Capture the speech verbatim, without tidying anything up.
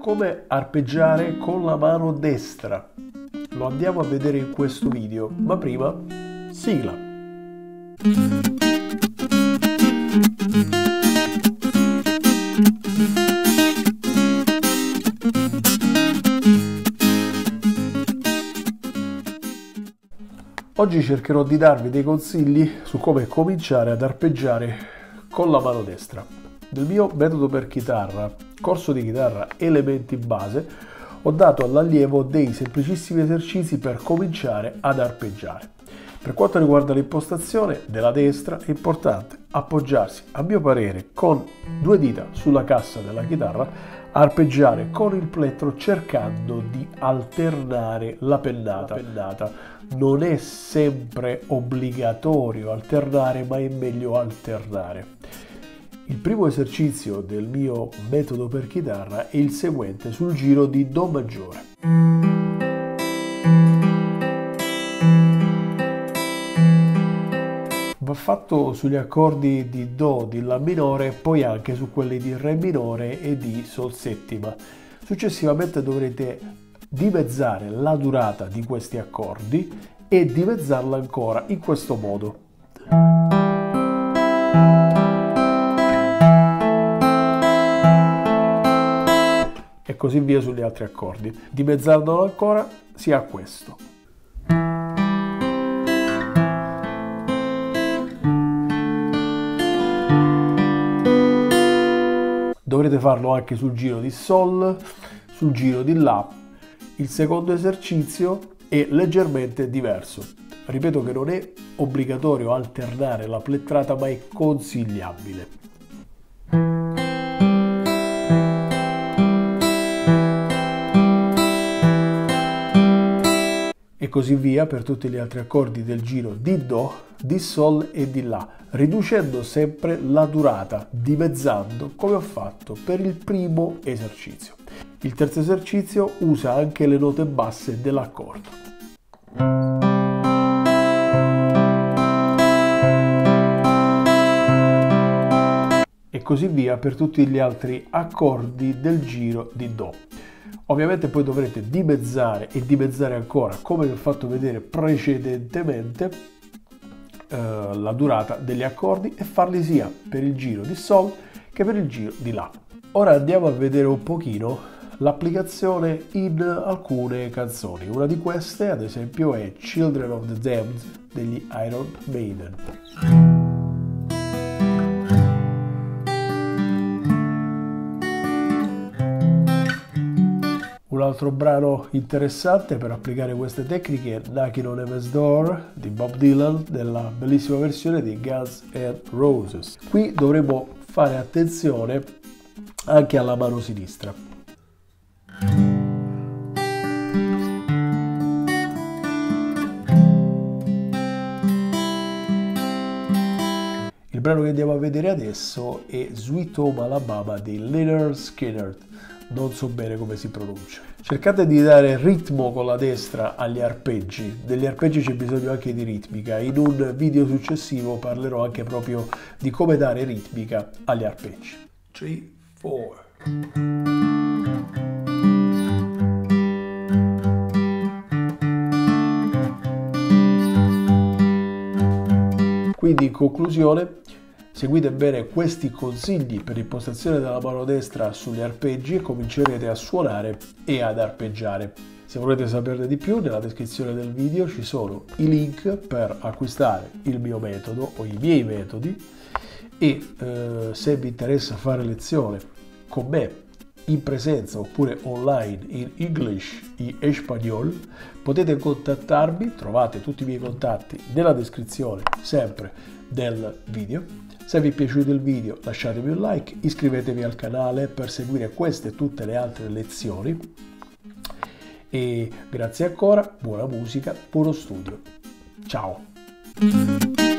come arpeggiare con la mano destra. Lo andiamo a vedere in questo video, ma prima sigla. Oggi cercherò di darvi dei consigli su come cominciare ad arpeggiare con la mano destra. Nel mio metodo per chitarra, corso di chitarra elementi base, ho dato all'allievo dei semplicissimi esercizi per cominciare ad arpeggiare. Per quanto riguarda l'impostazione della destra, è importante appoggiarsi, a mio parere, con due dita sulla cassa della chitarra, arpeggiare con il plettro cercando di alternare la pennata. La pennata. Non è sempre obbligatorio alternare, ma è meglio alternare. Il primo esercizio del mio metodo per chitarra è il seguente sul giro di Do maggiore. Va fatto sugli accordi di Do, di La minore, poi anche su quelli di Re minore e di Sol settima. Successivamente dovrete dimezzare la durata di questi accordi e dimezzarla ancora in questo modo. E così via sugli altri accordi. Dimezzandolo ancora si ha questo. Dovrete farlo anche sul giro di Sol, sul giro di La. Il secondo esercizio è leggermente diverso. Ripeto che non è obbligatorio alternare la plettrata, ma è consigliabile. E così via per tutti gli altri accordi del giro di Do, di Sol e di La, riducendo sempre la durata, dimezzando come ho fatto per il primo esercizio. Il terzo esercizio usa anche le note basse dell'accordo. E così via per tutti gli altri accordi del giro di Do. Ovviamente poi dovrete dimezzare e dimezzare ancora, come vi ho fatto vedere precedentemente, eh, la durata degli accordi e farli sia per il giro di Sol che per il giro di La. Ora andiamo a vedere un pochino l'applicazione in alcune canzoni. Una di queste, ad esempio, è Children of the Damned degli Iron Maiden. Un altro brano interessante per applicare queste tecniche è Knocking on Heaven's Door di Bob Dylan, della bellissima versione di Guns N' Roses. Qui dovremo fare attenzione anche alla mano sinistra. Il brano che andiamo a vedere adesso è Sweet Home Alabama di Lynyrd Skynyrd. Non so bene come si pronuncia. Cercate di dare ritmo con la destra agli arpeggi. Degli arpeggi c'è bisogno anche di ritmica. In un video successivo parlerò anche proprio di come dare ritmica agli arpeggi. tre, quattro. Quindi in conclusione, seguite bene questi consigli per l'impostazione della mano destra sugli arpeggi e comincerete a suonare e ad arpeggiare. Se volete saperne di più, nella descrizione del video ci sono i link per acquistare il mio metodo o i miei metodi e eh, se vi interessa fare lezione con me in presenza oppure online in English e Espagnol, potete contattarmi, trovate tutti i miei contatti nella descrizione sempre del video. Se vi è piaciuto il video lasciatemi un like, iscrivetevi al canale per seguire queste e tutte le altre lezioni e grazie ancora, buona musica, buono studio. Ciao!